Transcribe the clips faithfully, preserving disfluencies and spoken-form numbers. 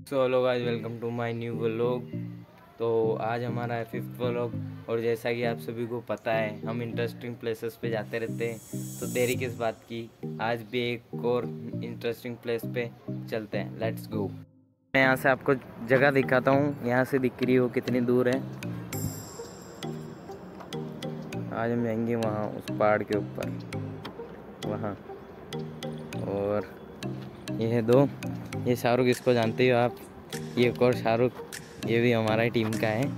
So hello guys, welcome to my new vlog. तो आज हमारा है फिफ्थ व्लॉग और जैसा कि आप सभी को पता है हम इंटरेस्टिंग प्लेसेस पे जाते रहते हैं, तो देरी किस बात की, आज भी एक और इंटरेस्टिंग प्लेस पे चलते हैं। Let's go. मैं यहाँ से आपको जगह दिखाता हूँ, यहाँ से दिख रही हो कितनी दूर है। आज हम जाएंगे वहाँ उस पहाड़ के ऊपर वहाँ। और ये है दो, ये शाहरुख, इसको जानते हो आप, ये एक और शाहरुख, ये भी हमारा टीम का है।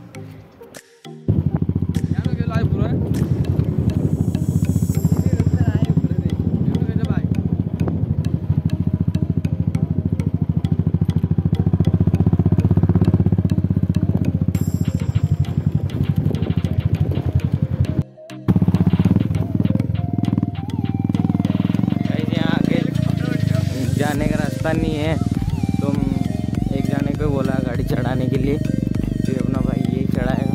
जाने का रास्ता नहीं है, तो हम एक जाने को बोला गाड़ी चढ़ाने के लिए, फिर अपना भाई यही चढ़ाएगा।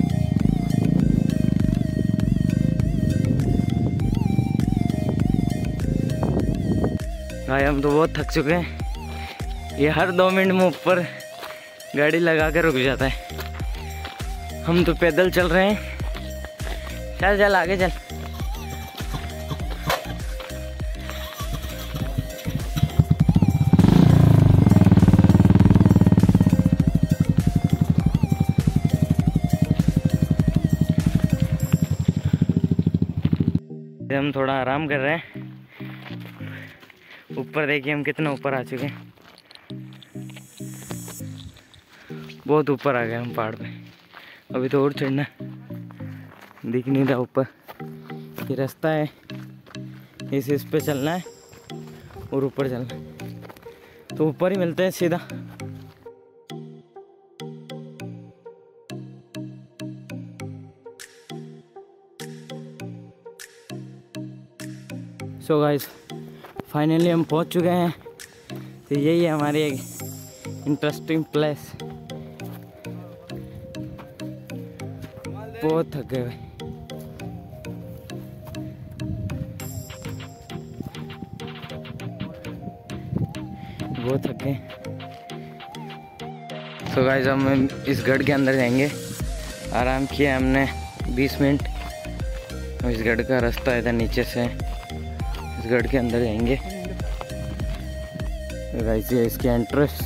भाई हम तो बहुत थक चुके हैं, ये हर दो मिनट में ऊपर गाड़ी लगा कर रुक जाता है। हम तो पैदल चल रहे हैं। चल चल आगे चल। हम थोड़ा आराम कर रहे हैं। ऊपर देखिए हम कितना ऊपर आ चुके हैं, बहुत ऊपर आ गए हम पहाड़ पे। अभी तो और चढ़ना है, दिख नहीं रहा ऊपर। ये रास्ता है, इस इस पे चलना है और ऊपर चलना है, तो ऊपर ही मिलते हैं सीधा। सो गाइस, फाइनली हम पहुंच चुके हैं। तो यही है हमारी एक इंटरेस्टिंग प्लेस। बहुत थक गए भाई। बहुत थक गए। सो गाइस, हम इस गढ़ के अंदर जाएंगे। आराम किया हमने बीस मिनट। इस गढ़ का रास्ता है इधर नीचे से, गढ़ के अंदर जाएंगे। गाइस ये इसके एंट्रेंस।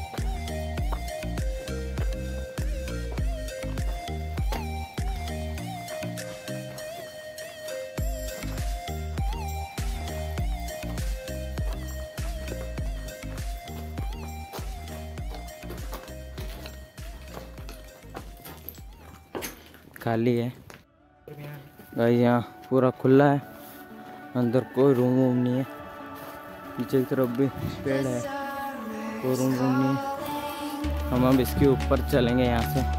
खाली है गाइस, यहाँ पूरा खुला है, अंदर कोई रूम वूम नहीं है। नीचे की तरफ भी पेड़ है, कोई रूम वूम नहीं है। हम अब इसके ऊपर चलेंगे यहाँ से।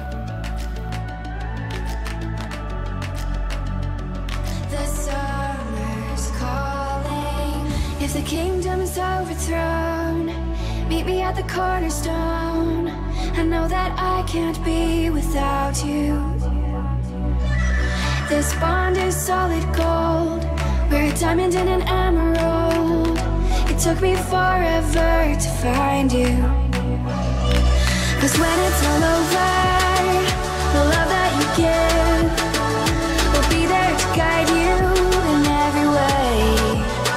If the kingdom is overthrown, meet me at the cornerstone. I know that I can't be without you. This bond is solid gold. We're a diamond and an emerald. It took me forever to find you. 'Cause when it's all over, the love that you give will be there to guide you in every way.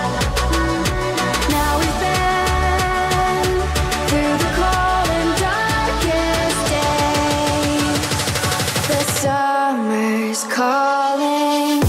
Now we've been through the cold and darkest days. The summer's calling.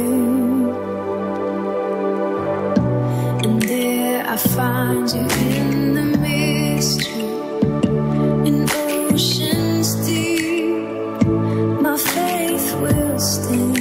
And there I find you in the mystery, in oceans deep, my faith will stand.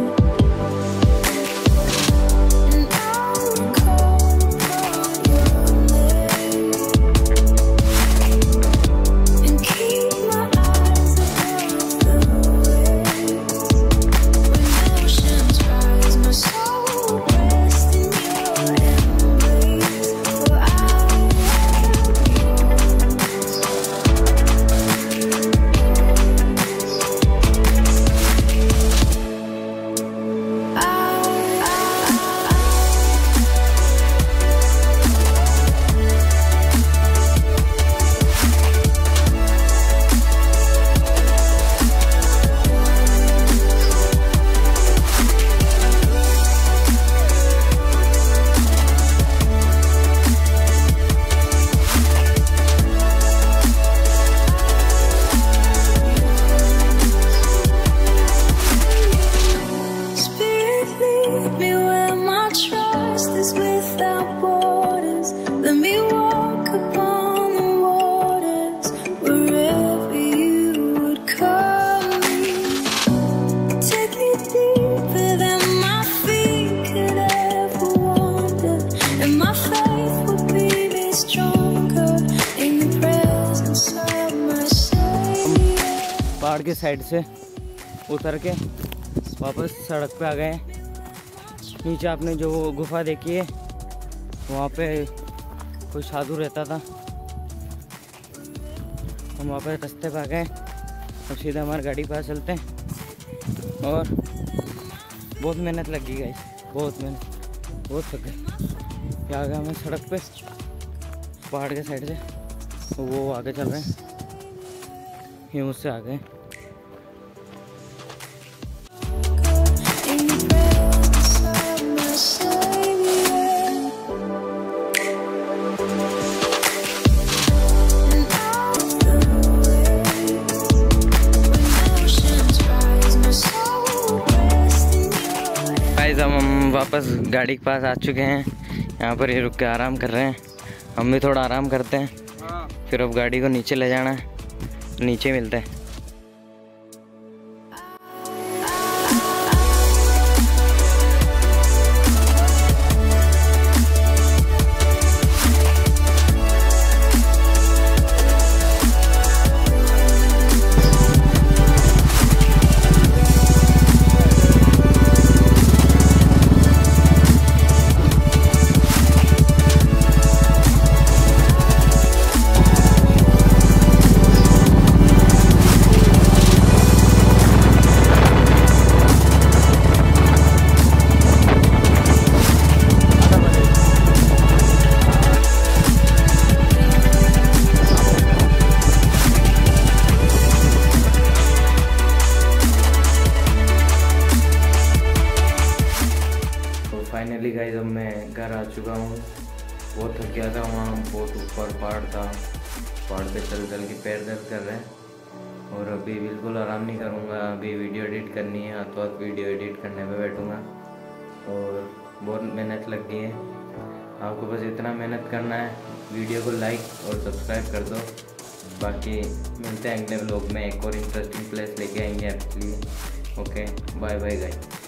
पहाड़ के side से उतर के वापस सड़क पे आ गए। नीचे आपने जो गुफा देखी है वहाँ पे कोई साधु रहता था, हम वहाँ पे रास्ते पे आ गए। अब सीधा हमारी गाड़ी पास चलते हैं। और बहुत मेहनत लगी गाइस, बहुत मेहनत, बहुत थक गए। आ गए हमें सड़क पे पहाड़ के साइड से, तो वो आगे चल रहे हैं, ये मुझसे आ गए। हम वापस गाड़ी के पास आ चुके हैं। यहाँ पर ये रुक के आराम कर रहे हैं, हम भी थोड़ा आराम करते हैं। फिर अब गाड़ी को नीचे ले जाना है, नीचे मिलते हैं। फाइनली गाइस अब मैं घर आ चुका हूँ। बहुत थक गया था, वहाँ बहुत ऊपर पहाड़ था, पहाड़ पे चल चल के पैर दर्द कर रहे हैं। और अभी बिल्कुल आराम नहीं करूँगा, अभी वीडियो एडिट करनी है, हाथ हाथ वीडियो एडिट करने पे बैठूँगा। और बहुत मेहनत लग गई है, आपको बस इतना मेहनत करना है, वीडियो को लाइक और सब्सक्राइब कर दो। बाकी मिलते हैं अगले व्लॉग में, एक और इंटरेस्टिंग प्लेस लेके आएंगे आपके लिए। Okay, bye bye guys.